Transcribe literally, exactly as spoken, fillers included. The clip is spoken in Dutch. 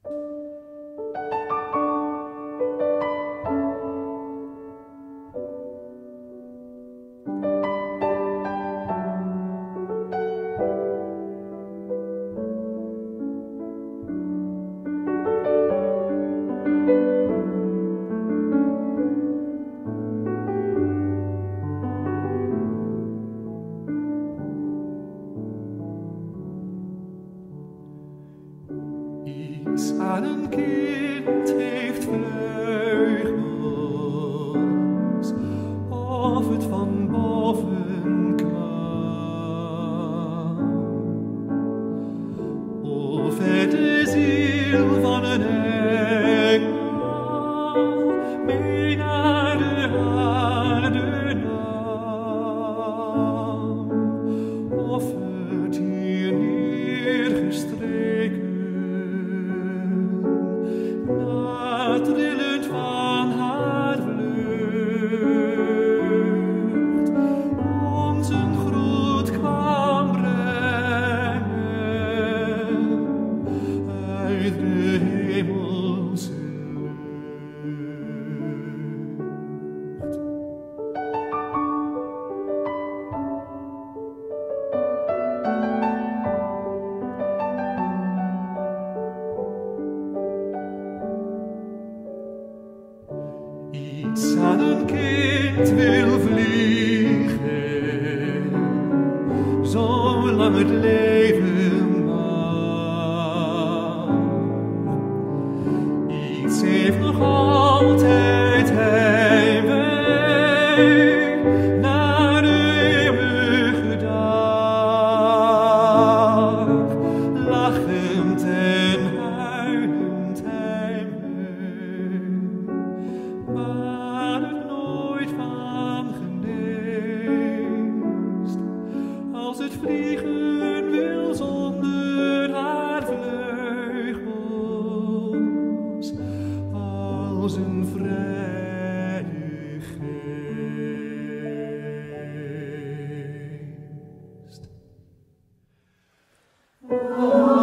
Iets aan een kind heeft vleugels, of het van boven kwam, of het de ziel van een engel mee naar de aarde nam, of het hier neergestreken trillend van haar vlucht ons een groet kwam brengen uit de hemelse lucht. Iets aan een kind wil vliegen, zolang het leven mag. Iets heeft nog altijd heimwee naar de eeuwige dag, lachend en huilend heimwee, maar het nooit van geneest, als het vliegen wil zonder haar vleugels, als een vrije geest.